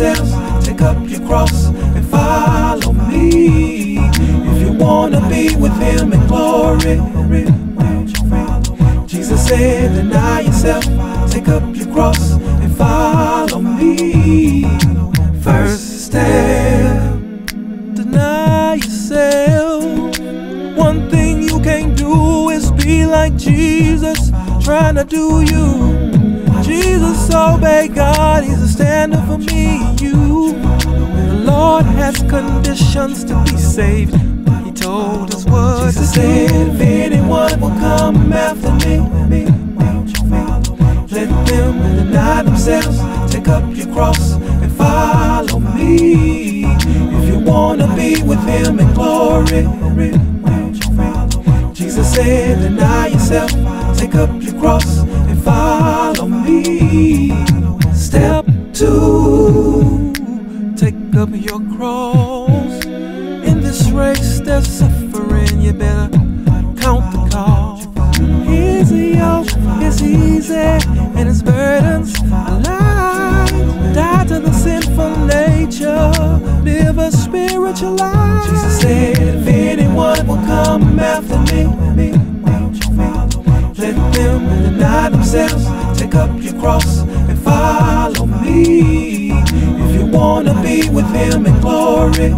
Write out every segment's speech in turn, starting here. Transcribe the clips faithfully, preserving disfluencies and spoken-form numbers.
themselves, take up your cross and follow me. If you wanna be with him in glory, Jesus said, deny yourself, take up your cross and follow me. First step, deny yourself. One thing you can't do is be like Jesus, trying to do you. Jesus obeyed God, he's a standard for me and you. The Lord has conditions to be saved. He told us what Jesus to do. Said, if anyone will come after me, let them deny themselves, take up your cross and follow me. If you wanna be with him in glory, Jesus said, deny yourself, take up your cross and follow me. Step two, take up your cross. In this race there's suffering, you better count the cost. His yoke is easy and his burdens are light. Die to the sinful nature, live a spiritual life. Jesus said, if anyone will come after me, let them deny themselves, take up your cross and follow me. If you wanna be with him in glory,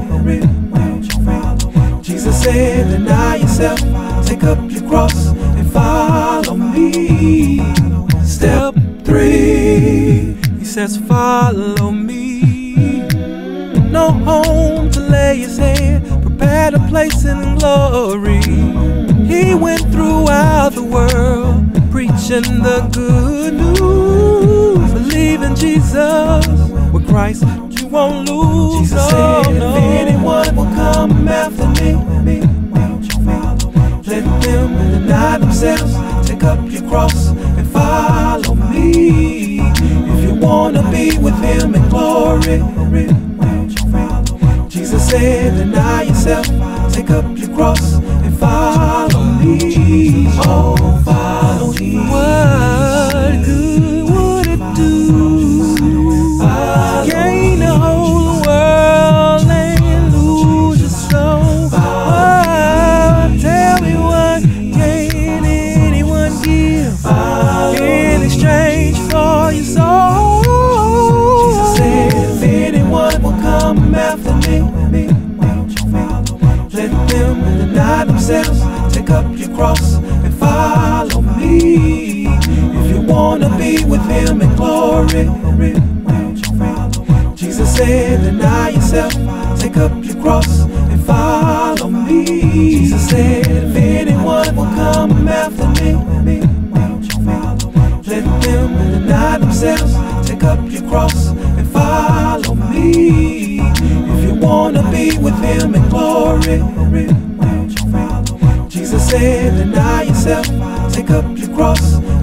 Jesus said, deny yourself, take up your cross and follow me. Step three, he says, follow me. No home to lay his head, prepared a place in glory. He went throughout the world, preaching the good news. Believe in Jesus, with Christ you won't lose. Jesus said, if anyone will come after me, let them deny themselves, take up your cross and follow me. If you wanna be with him in glory, Jesus said, deny yourself, take up your cross and follow me. Oh, follow me. What good would it do? Gain the whole world and lose your soul. Oh, tell me what can anyone give in exchange for your soul? Jesus said, if anyone will come after me, let them deny themselves, take up your cross and follow me. If you wanna be with him in glory, Jesus said, deny yourself, take up your cross and follow me. Jesus said, if anyone will come after me, let them deny themselves, take up your cross and follow me. If you wanna be with him in glory, Jesus said, deny yourself, take up your cross